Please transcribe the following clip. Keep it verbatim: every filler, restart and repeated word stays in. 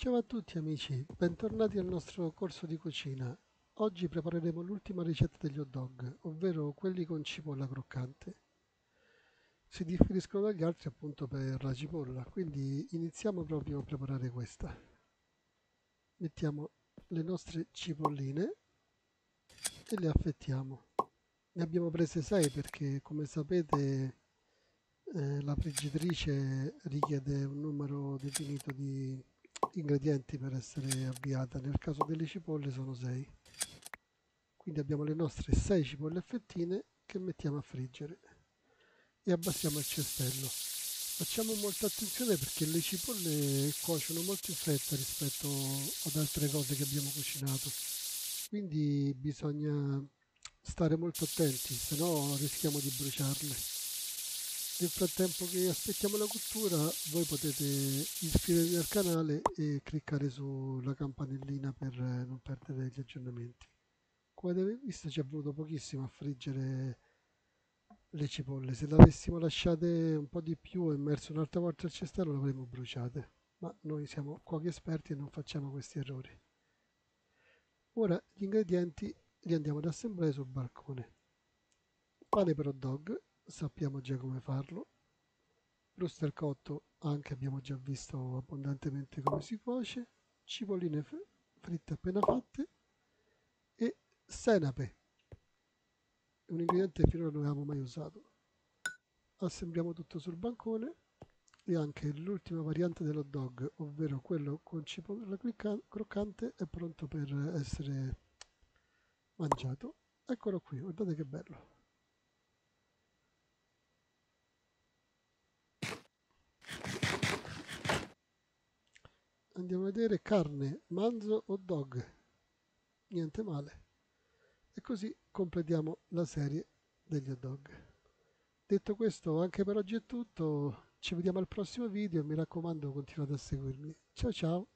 Ciao a tutti amici, bentornati al nostro corso di cucina. Oggi prepareremo l'ultima ricetta degli hot dog, ovvero quelli con cipolla croccante. Si differiscono dagli altri appunto per la cipolla, quindi iniziamo proprio a preparare questa. Mettiamo le nostre cipolline e le affettiamo. Ne abbiamo prese sei perché, come sapete, eh, la friggitrice richiede un numero definito di ingredienti per essere avviata. Nel caso delle cipolle sono sei. Quindi abbiamo le nostre sei cipolle a fettine che mettiamo a friggere e abbassiamo il cestello. Facciamo molta attenzione perché le cipolle cuociono molto in fretta rispetto ad altre cose che abbiamo cucinato, quindi bisogna stare molto attenti, se no rischiamo di bruciarle. Nel frattempo che aspettiamo la cottura, voi potete iscrivervi al canale e cliccare sulla campanellina per non perdere gli aggiornamenti. Come avete visto ci è voluto pochissimo a friggere le cipolle, se le avessimo lasciate un po' di più e immerse un'altra volta al cestello le avremmo bruciate, ma noi siamo cuochi esperti e non facciamo questi errori. Ora gli ingredienti li andiamo ad assemblare sul balcone. Pane per hot dog, sappiamo già come farlo. Rooster cotto, anche abbiamo già visto abbondantemente come si cuoce. Cipolline fritte appena fatte e senape, un ingrediente che finora non avevamo mai usato. Assembliamo tutto sul bancone e anche l'ultima variante dell'hot dog, ovvero quello con cipolla croccante, è pronto per essere mangiato. Eccolo qui, guardate che bello. Andiamo a vedere carne, manzo, hot dog, niente male. E così completiamo la serie degli hot dog. Detto questo, anche per oggi è tutto, ci vediamo al prossimo video e mi raccomando continuate a seguirmi. Ciao ciao!